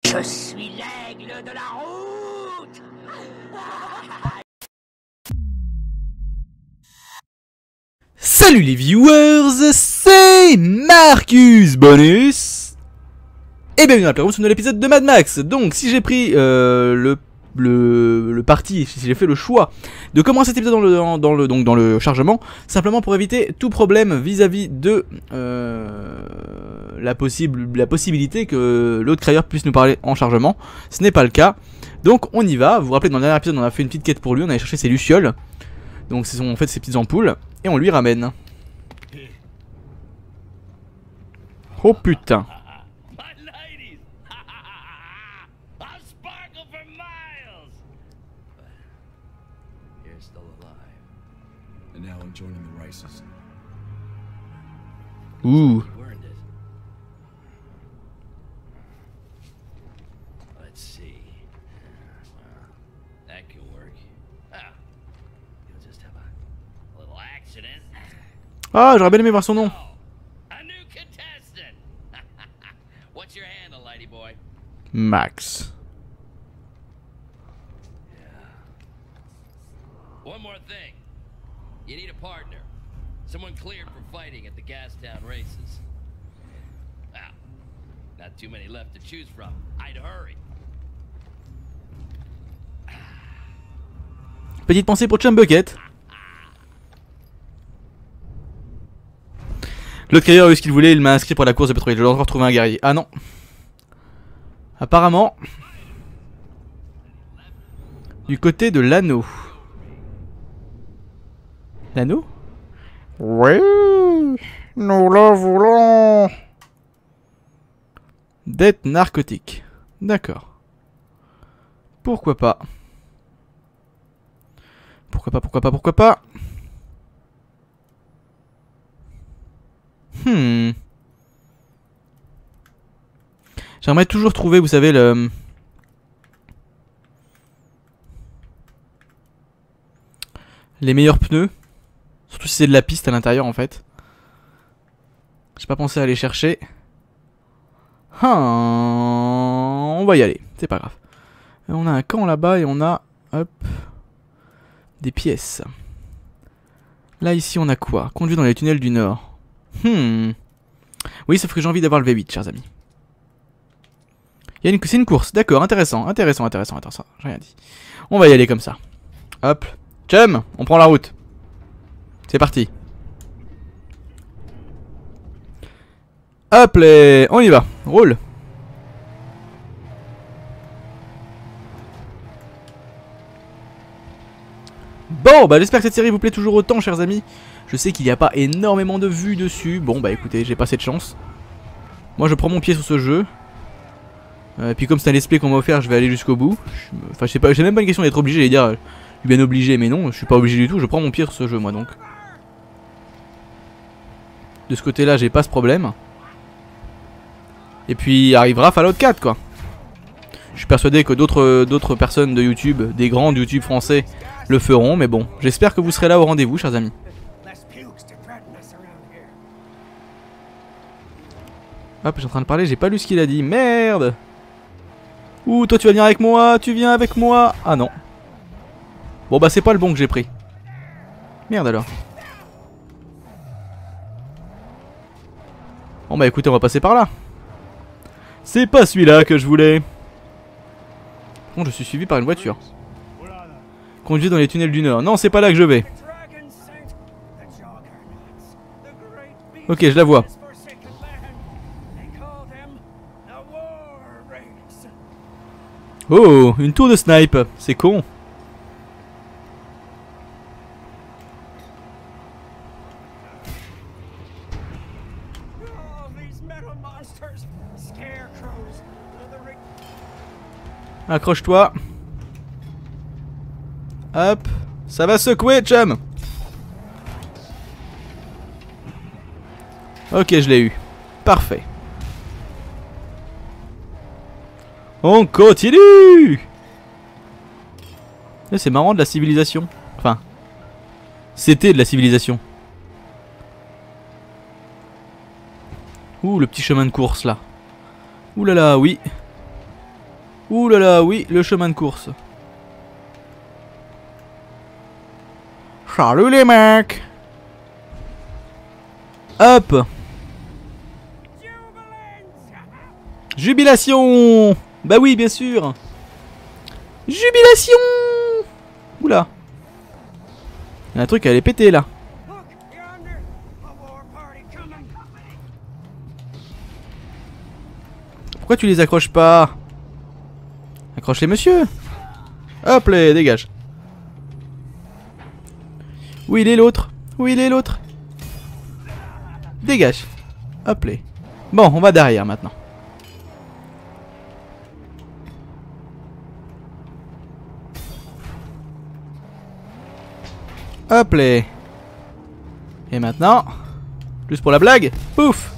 Je suis l'aigle de la route. Salut les viewers, c'est Marcus Bonus et bienvenue dans la Playroom sur l'épisode de Mad Max. Donc si j'ai pris le parti, si j'ai fait le choix de commencer cet épisode dans le chargement, simplement pour éviter tout problème vis-à-vis de la possibilité que l'autre créateur puisse nous parler en chargement. Ce n'est pas le cas, donc on y va. Vous vous rappelez, dans le dernier épisode on a fait une petite quête pour lui, on allait chercher ses lucioles. Donc ce sont en fait ces petites ampoules et on lui ramène. Oh putain. Ouh. Ah, j'aurais bien aimé voir son nom. Max. One more thing. You need a partner. Someone cleared for fighting at the Gastown races. Ah, not too many left to choose from. I'd hurry. Petite pensée pour Chumbucket. L'autre créateur a eu ce qu'il voulait, il m'a inscrit pour la course de pétrole. Je dois encore trouver un guerrier. Ah non. Apparemment. Du côté de l'anneau. L'anneau? Oui, nous le voulons. Dette narcotique. D'accord. Pourquoi pas? Pourquoi pas? J'aimerais toujours trouver, vous savez, les meilleurs pneus. Surtout si c'est de la piste à l'intérieur en fait. J'ai pas pensé à aller chercher. On va y aller, c'est pas grave. On a un camp là-bas et on a, hop, des pièces. Là ici on a quoi? Conduit dans les tunnels du Nord. Oui, sauf que j'ai envie d'avoir le V8, chers amis. C'est une course, d'accord, intéressant, j'ai rien dit. On va y aller comme ça. Hop, Chum, on prend la route. C'est parti. Hop, on y va, roule. Bon, bah j'espère que cette série vous plaît toujours autant, chers amis. Je sais qu'il n'y a pas énormément de vues dessus. Bon, bah écoutez, j'ai pas cette chance. Moi, je prends mon pied sur ce jeu. Et puis comme c'est un let's play qu'on m'a offert, je vais aller jusqu'au bout. Enfin, je sais pas, j'ai même pas une question d'être obligé, j'allais dire, je suis bien obligé, mais non, je suis pas obligé du tout, je prends mon pied sur ce jeu, moi donc. De ce côté-là, j'ai pas ce problème. Et puis arrivera Fallout 4, quoi. Je suis persuadé que d'autres personnes de YouTube, des grands de YouTube français, le feront, mais bon, j'espère que vous serez là au rendez-vous, chers amis. Hop, je suis en train de parler, j'ai pas lu ce qu'il a dit, merde. Ouh, toi tu vas venir avec moi, tu viens avec moi. Ah non. Bon bah c'est pas le bon que j'ai pris. Merde alors. Bon bah écoutez, on va passer par là. C'est pas celui-là que je voulais. Bon, je suis suivi par une voiture. Conduit dans les tunnels du Nord. Non, c'est pas là que je vais. Ok, je la vois. Oh, une tour de snipe, c'est con. Accroche-toi. Hop, ça va secouer, chum. Ok, je l'ai eu. Parfait. On continue. C'est marrant de la civilisation. Enfin, c'était de la civilisation. Ouh, le petit chemin de course là. Ouh là là, oui. Ouh là là, oui, le chemin de course. Salut les mecs. Hop. Jubilation. Bah oui, bien sûr. Jubilation. Oula. Il y a un truc à aller péter là. Pourquoi tu les accroches pas? Accroche les monsieur. Hop là, dégage. Où il est l'autre? Où il est l'autre? Dégage. Hop là. Bon, on va derrière maintenant. Hop là. Et maintenant, juste pour la blague, pouf.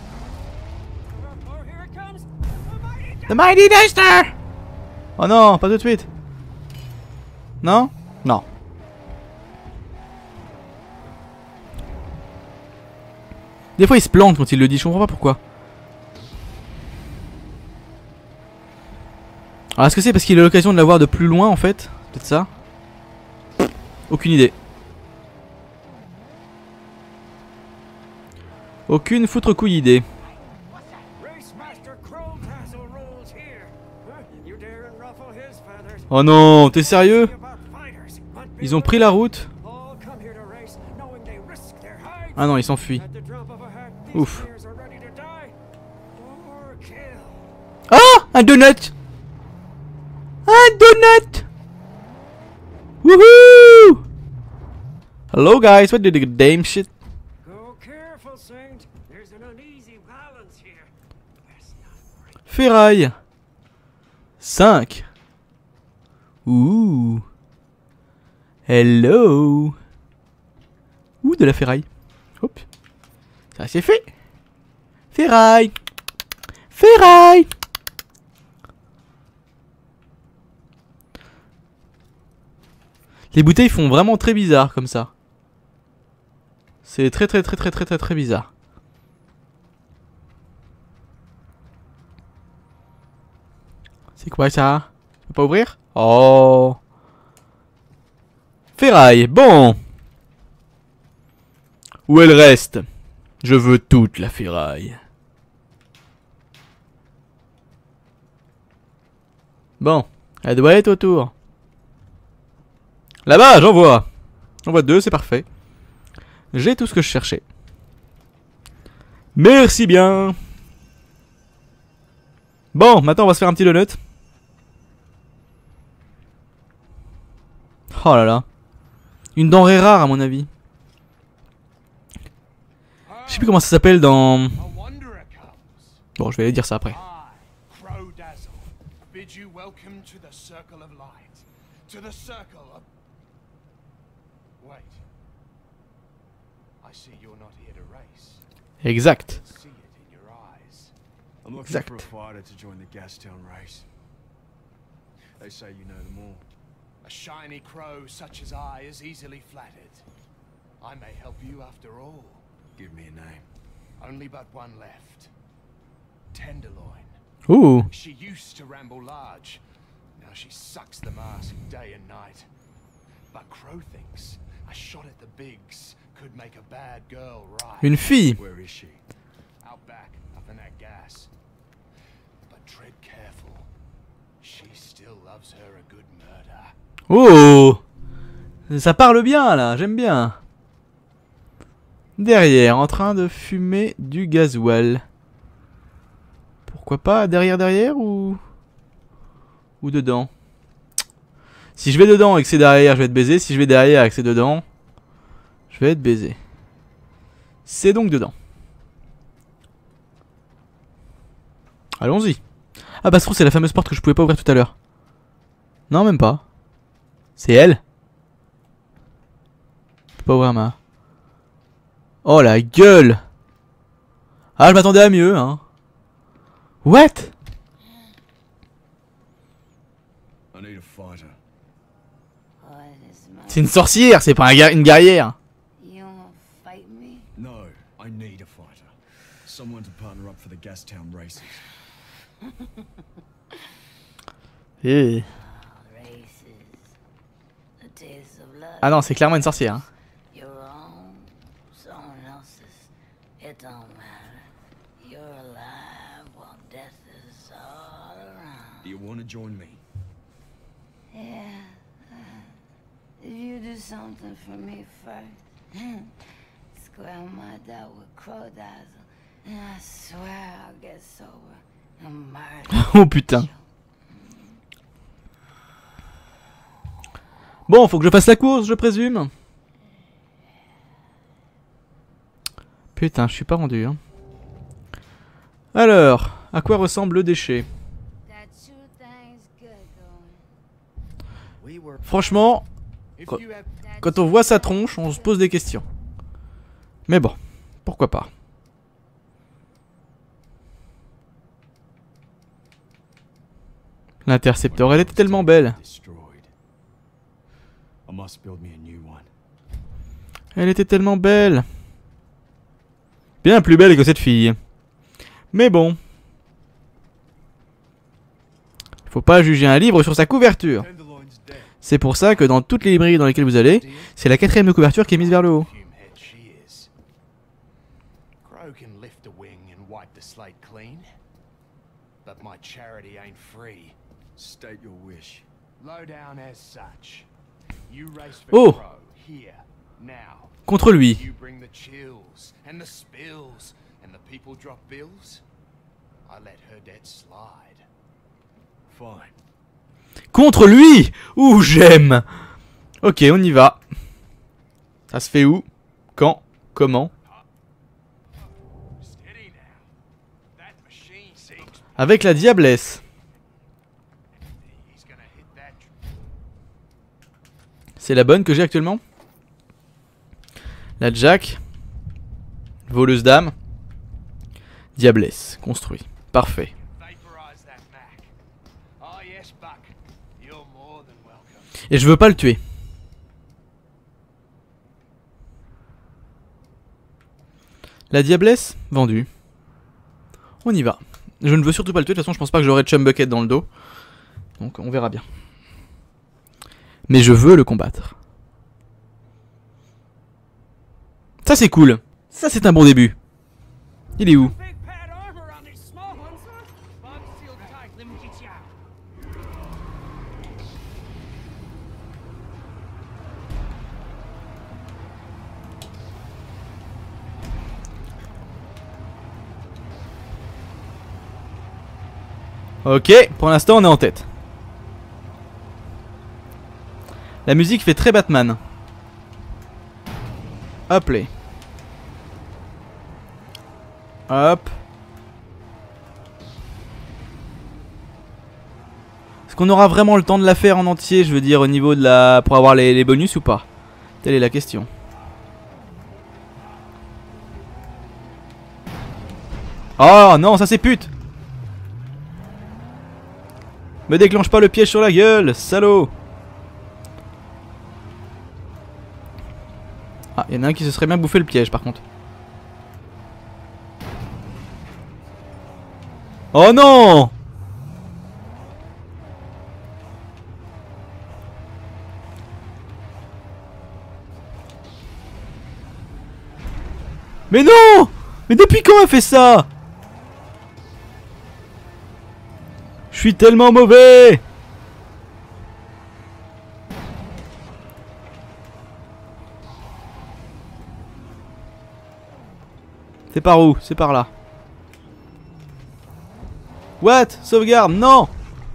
The Mighty Duster. Oh non, pas tout de suite. Non? Non. Des fois il se plante quand il le dit, je comprends pas pourquoi. Alors est-ce que c'est parce qu'il a l'occasion de la voir de plus loin en fait? Peut-être ça? Aucune idée. Aucune foutre-couille idée. Oh non, t'es sérieux? Ils ont pris la route? Ah non, ils s'enfuient. Ouf. Ah! Un donut! Un donut! Woohoo! Hello guys, what did the damn shit? Ferraille. 5. Ouh. Hello. Ouh, de la ferraille. Hop. Ça c'est fait. Ferraille. Ferraille. Les bouteilles font vraiment très bizarre comme ça. C'est très bizarre. C'est quoi ça? Je peux pas ouvrir? Oh. Ferraille, bon. Où elle reste? Je veux toute la ferraille. Bon, elle doit être autour. Là-bas, j'en vois. J'en vois 2, c'est parfait. J'ai tout ce que je cherchais. Merci bien. Bon, maintenant on va se faire un petit donut. Oh là là. Une denrée rare à mon avis. Je sais plus comment ça s'appelle dans... Bon, je vais aller dire ça après. Exact. Exact. They say you know them all. A shiny crow such as I is easily flattered. I may help you after all. Give me a name. Only but one left. Tenderloin. Ooh. She used to ramble large. Now she sucks the mask day and night. But Crow thinks a shot at the bigs could make a bad girl right. Une fille. Where is she? Out back, up in that gas. But tread careful. She still loves her a good murder. Oh. Ça parle bien là, j'aime bien. Derrière, en train de fumer du gasoil. Pourquoi pas derrière ou dedans? Si je vais dedans et que c'est derrière, je vais être baisé. Si je vais derrière et que c'est dedans, je vais être baisé. C'est donc dedans. Allons-y. Ah bah se trouve c'est la fameuse porte que je pouvais pas ouvrir tout à l'heure. Non même pas. C'est elle. Je peux pas ouvrir ma... Oh la gueule. Ah je m'attendais à mieux hein. What? C'est une sorcière, c'est pas une guerrière. No, I need a fighter. Someone to partner up for the Gastown races. Eh. Ah non, c'est clairement une sorcière. Hein. Do you want to join me? Yeah. If you do something for me first, square my debt with Crowdazzle, and I swear I'll get sober and murder. Oh putain. Bon, faut que je fasse la course, je présume. Putain, je suis pas rendu. Hein. Alors, à quoi ressemble le déchet? Franchement, quand on voit sa tronche, on se pose des questions. Mais bon, pourquoi pas. L'intercepteur, elle était tellement belle. Elle était tellement belle. Bien plus belle que cette fille. Mais bon. Faut pas juger un livre sur sa couverture. C'est pour ça que dans toutes les librairies dans lesquelles vous allez, c'est la 4ème couverture qui est mise vers le haut. Oh! Contre lui. Contre lui! Ouh, j'aime! Ok, on y va. Ça se fait où? Quand? Comment? Avec la diablesse. C'est la bonne que j'ai actuellement? La Jack. Voleuse d'âme. Diablesse. Construit. Parfait. Et je veux pas le tuer. La diablesse, vendue. On y va. Je ne veux surtout pas le tuer, de toute façon je pense pas que j'aurai Chum Bucket dans le dos. Donc on verra bien. Mais je veux le combattre. Ça c'est cool. Ça c'est un bon début. Il est où? Ok, pour l'instant on est en tête. La musique fait très Batman. Hop les. Hop. Est-ce qu'on aura vraiment le temps de la faire en entier, je veux dire au niveau de la... pour avoir les bonus ou pas? Telle est la question. Oh non, ça c'est pute. Me déclenche pas le piège sur la gueule, salaud. Ah, il y en a un qui se serait bien bouffé le piège par contre. Oh non! Mais non! Mais depuis quand elle fait ça? Je suis tellement mauvais! C'est par où? C'est par là. What? Sauvegarde? Non!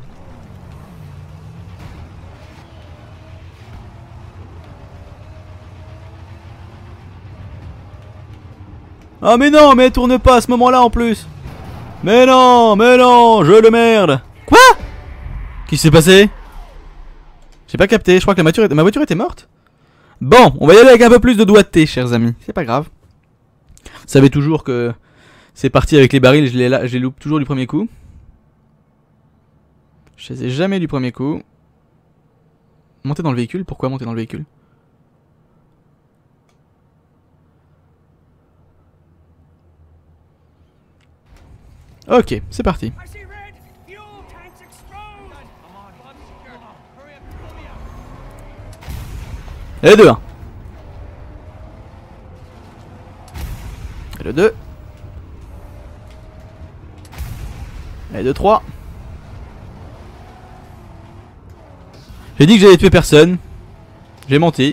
Ah mais non, mais elle tourne pas à ce moment-là en plus. Mais non, je le merde. Quoi? Qu'est-ce qui s'est passé? J'ai pas capté, je crois que ma voiture était morte. Bon, on va y aller avec un peu plus de doigté, chers amis. C'est pas grave. Vous savez toujours que c'est parti avec les barils, je les loupe toujours du premier coup. Je les ai jamais du premier coup. Monter dans le véhicule? Pourquoi monter dans le véhicule? Ok, c'est parti. Et le 2, 1. Et le 2. Et 2, 3. J'ai dit que j'allais tuer personne. J'ai menti.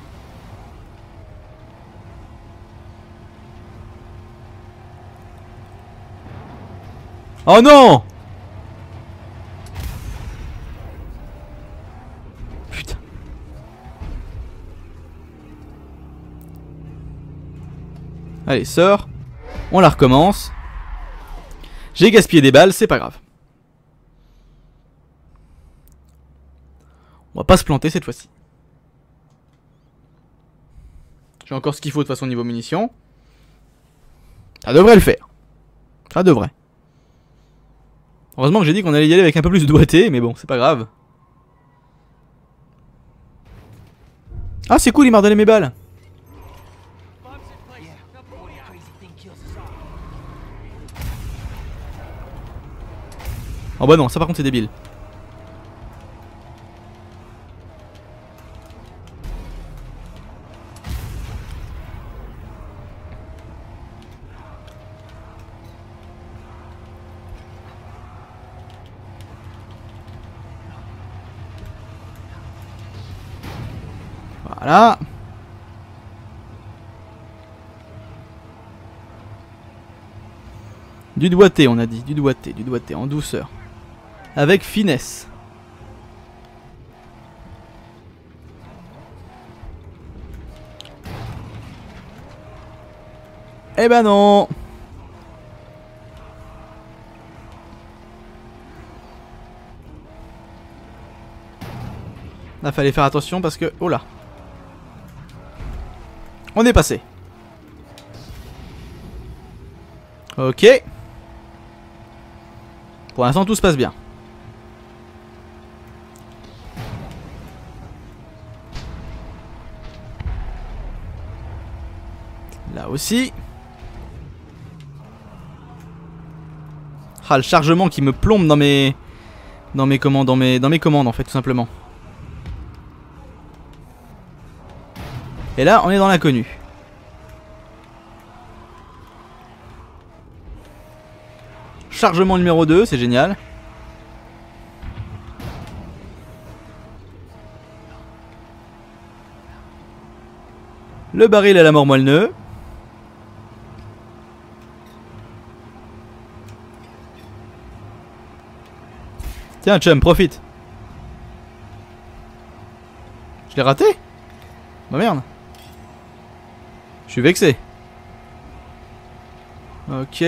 Oh non! Putain. Allez, sors. On la recommence. J'ai gaspillé des balles, c'est pas grave. On va pas se planter cette fois-ci. J'ai encore ce qu'il faut de toute façon niveau munitions. Ça devrait le faire. Ça devrait. Heureusement que j'ai dit qu'on allait y aller avec un peu plus de doigté, mais bon, c'est pas grave. Ah, c'est cool, il m'a redonné mes balles. Oh bah non, ça par contre c'est débile. Voilà. Du doigté, on a dit. Du doigté, en douceur. Avec finesse. Eh ben non. Là, fallait faire attention parce que... Oh là. On est passé. Ok. Pour l'instant, tout se passe bien. Là aussi. Ah, le chargement qui me plombe dans mes commandes, dans mes commandes en fait, tout simplement. Et là, on est dans l'inconnu. Chargement numéro 2, c'est génial. Le baril à la mort moelle-neu. Tiens, chum, profite. Je l'ai raté? Bah merde. Je suis vexé. Ok.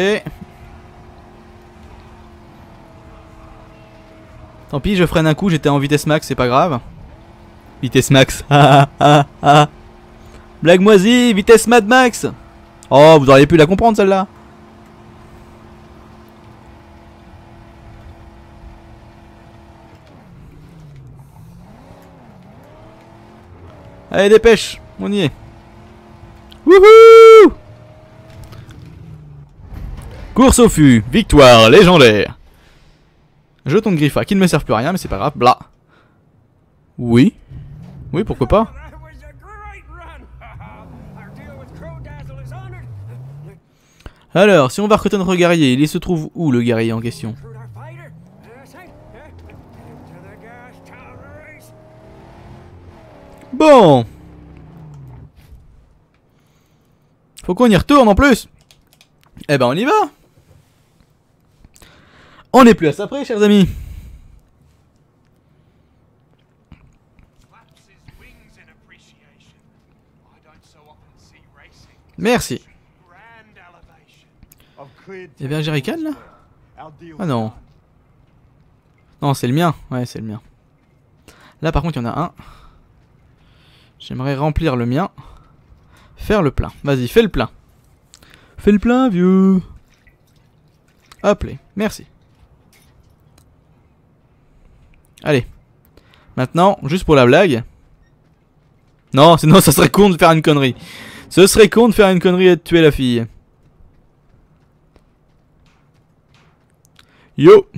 Tant pis, je freine un coup, j'étais en vitesse max, c'est pas grave. Vitesse max. Blague moisie, vitesse Mad Max. Oh, vous auriez pu la comprendre celle-là. Allez, dépêche, on y est. Wouhou! Course au fût, victoire légendaire. Jeton de griffa qui ne me servent plus à rien, mais c'est pas grave. Blah. Oui. Oui, pourquoi pas. Alors, si on va recruter notre guerrier, il se trouve où le guerrier en question? Bon. Faut qu'on y retourne en plus. Eh ben on y va. On n'est plus à ça près, chers amis. Merci. Y'a bien un jerrycan là? Ah non. Non, c'est le mien. Ouais, c'est le mien. Là par contre, il y en a un. J'aimerais remplir le mien. Faire le plein. Vas-y, fais le plein. Fais le plein, vieux. Hop là. Merci. Allez. Maintenant, juste pour la blague. Non, sinon ça serait con de faire une connerie. Ce serait con de faire une connerie et de tuer la fille. Yo.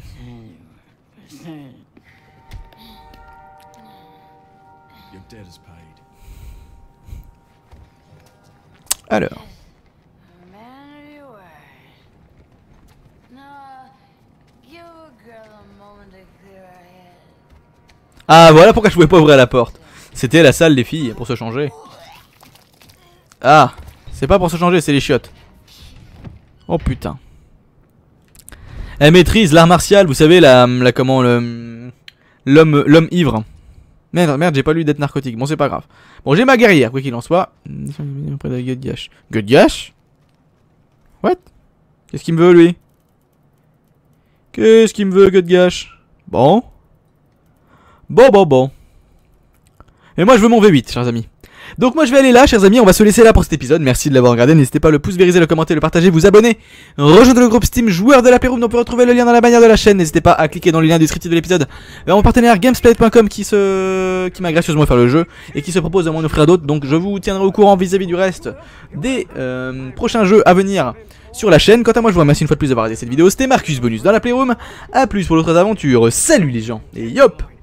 Alors. Man of your word. Now, give a girl a moment to clear her head. Ah, voilà pourquoi je pouvais pas ouvrir la porte. C'était la salle des filles pour se changer. Ah, c'est pas pour se changer, c'est les chiottes. Oh putain. Elle maîtrise l'art martial, vous savez, comment, l'homme ivre. Merde, j'ai pas lu d'être narcotique. Bon, c'est pas grave. Bon, j'ai ma guerrière, quoi qu'il en soit. Près de Gutgash. Gutgash? What? Qu'est-ce qu'il me veut, lui? Qu'est-ce qu'il me veut, Gutgash? Bon. Bon. Et moi, je veux mon V8, chers amis. Donc moi je vais aller là, chers amis, on va se laisser là pour cet épisode. Merci de l'avoir regardé, n'hésitez pas à le pouce vériser, le commenter, le partager, vous abonner, rejoindre le groupe Steam joueur de la Playroom, dont on peut retrouver le lien dans la bannière de la chaîne. N'hésitez pas à cliquer dans le lien descriptif de l'épisode vers mon partenaire Gamesplat.com qui m'a gracieusement offert le jeu et qui se propose de m'en offrir d'autres. Donc je vous tiendrai au courant vis-à-vis du reste des prochains jeux à venir sur la chaîne. Quant à moi, je vous remercie une fois de plus d'avoir regardé cette vidéo. C'était Marcus Bonus dans la Playroom. A plus pour d'autres aventures. Salut les gens et yop.